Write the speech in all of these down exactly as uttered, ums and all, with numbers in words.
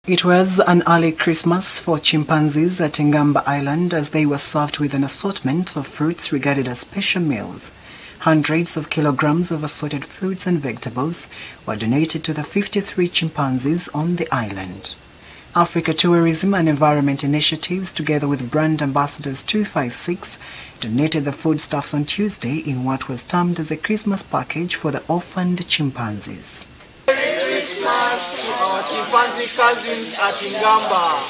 It was an early Christmas for chimpanzees at Ngamba Island as they were served with an assortment of fruits regarded as special meals. Hundreds of kilograms of assorted fruits and vegetables were donated to the fifty-three chimpanzees on the island. Africa Tourism and Environment Initiatives, together with Brand Ambassadors two five six, donated the foodstuffs on Tuesday in what was termed as a Christmas package for the orphaned chimpanzees. Christmas to our chimpanzee cousins at Ngamba.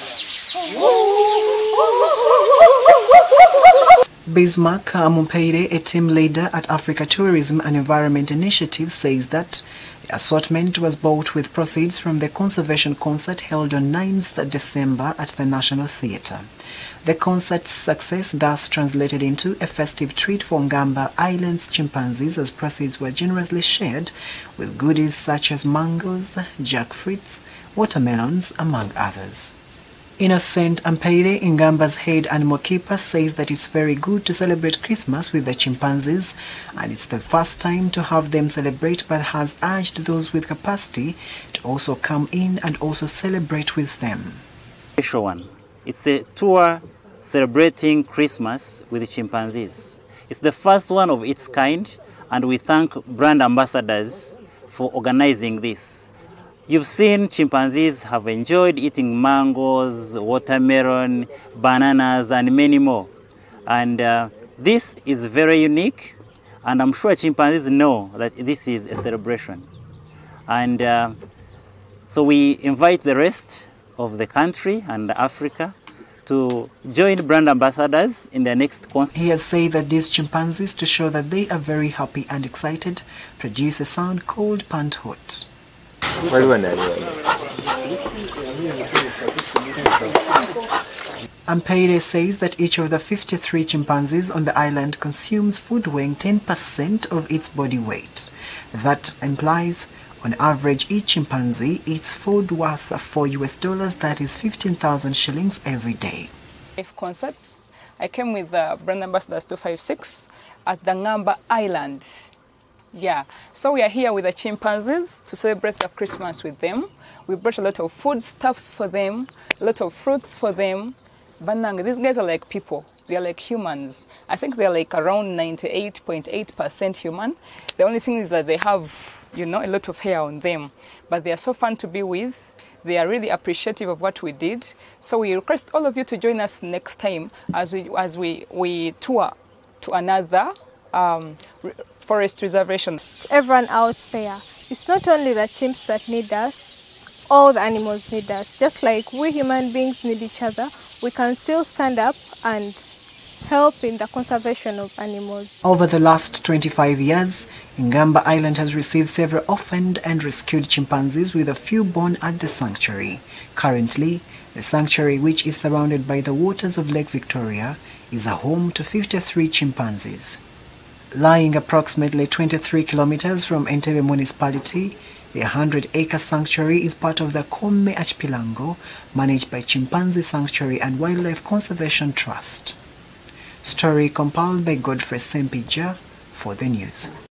Bismarck Amumpeire, a team leader at Africa Tourism and Environment Initiative, says that the assortment was bought with proceeds from the conservation concert held on ninth December at the National Theatre. The concert's success thus translated into a festive treat for Ngamba Island's chimpanzees, as proceeds were generously shared with goodies such as mangoes, jackfruits, watermelons, among others. Innocent Ampeire, Ngamba's head animal keeper, says that it's very good to celebrate Christmas with the chimpanzees, and it's the first time to have them celebrate, but has urged those with capacity to also come in and also celebrate with them. Special one. It's a tour celebrating Christmas with the chimpanzees. It's the first one of its kind, and we thank brand ambassadors for organizing this. You've seen chimpanzees have enjoyed eating mangoes, watermelon, bananas, and many more. And uh, this is very unique, and I'm sure chimpanzees know that this is a celebration. And uh, so we invite the rest of the country and Africa to join brand ambassadors in their next concert. He has said that these chimpanzees, to show that they are very happy and excited, produce a sound called pant hoot. Ampeire says that each of the fifty-three chimpanzees on the island consumes food weighing ten percent of its body weight. That implies, on average, each chimpanzee eats food worth four U S dollars, that is fifteen thousand shillings every day. Five concerts. I came with the brand ambassadors two five six at the Ngamba Island. Yeah, so we are here with the chimpanzees to celebrate the Christmas with them. We brought a lot of food stuffs for them, a lot of fruits for them. Banang, these guys are like people. They are like humans. I think they're like around ninety-eight point eight percent human. The only thing is that they have, you know, a lot of hair on them. But they are so fun to be with. They are really appreciative of what we did. So we request all of you to join us next time as we, as we, we tour to another um, forest reservation. Everyone out there, it's not only the chimps that need us, all the animals need us. Just like we human beings need each other, we can still stand up and help in the conservation of animals. Over the last twenty-five years, Ngamba Island has received several orphaned and rescued chimpanzees, with a few born at the sanctuary. Currently, the sanctuary, which is surrounded by the waters of Lake Victoria, is a home to fifty-three chimpanzees. Lying approximately twenty-three kilometers from Entebbe municipality, the one hundred acre sanctuary is part of the Kome Archipelago, managed by Chimpanzee Sanctuary and Wildlife Conservation Trust. Story compiled by Godfrey Sempija for the news.